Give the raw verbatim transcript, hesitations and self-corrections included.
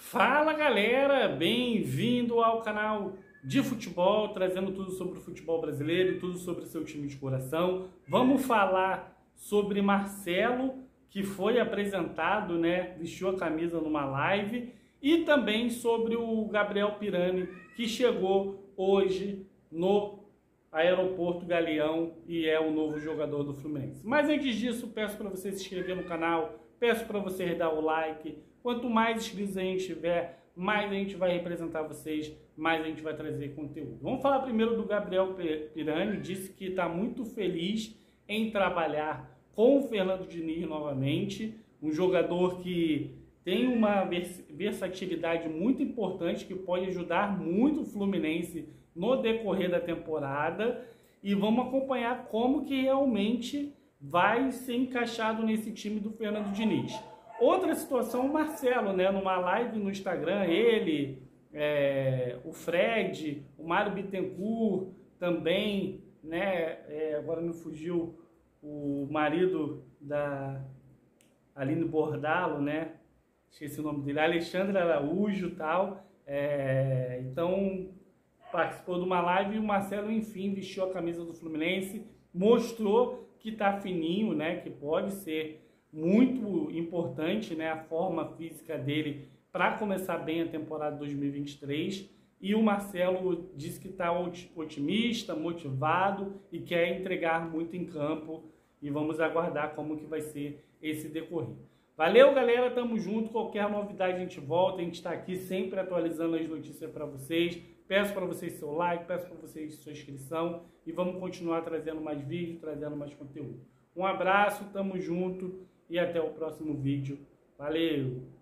Fala galera, bem-vindo ao canal de futebol, trazendo tudo sobre o futebol brasileiro e tudo sobre o seu time de coração. Vamos falar sobre Marcelo, que foi apresentado, né, vestiu a camisa numa live, e também sobre o Gabriel Pirani, que chegou hoje no Aeroporto Galeão e é o novo jogador do Fluminense. Mas antes disso, peço para você se inscrever no canal, peço para você dar o like. Quanto mais inscritos a gente tiver, mais a gente vai representar vocês, mais a gente vai trazer conteúdo. Vamos falar primeiro do Gabriel Pirani, disse que está muito feliz em trabalhar com o Fernando Diniz novamente, um jogador que tem uma versatilidade muito importante, que pode ajudar muito o Fluminense no decorrer da temporada, e vamos acompanhar como que realmente vai ser encaixado nesse time do Fernando Diniz. Outra situação, o Marcelo, né, numa live no Instagram, ele, é, o Fred, o Mário Bittencourt também, né, é, agora me fugiu o marido da Aline Bordalo, né, esqueci o nome dele, Alexandre Araújo e tal, é, então participou de uma live e o Marcelo, enfim, vestiu a camisa do Fluminense, mostrou que tá fininho, né, que pode ser muito importante, né, a forma física dele para começar bem a temporada dois mil e vinte e três, e o Marcelo disse que está otimista, motivado e quer entregar muito em campo, e vamos aguardar como que vai ser esse decorrer. Valeu, galera, tamo junto, qualquer novidade a gente volta, a gente está aqui sempre atualizando as notícias para vocês. Peço para vocês seu like, peço para vocês sua inscrição e vamos continuar trazendo mais vídeos, trazendo mais conteúdo. Um abraço, tamo junto e até o próximo vídeo. Valeu!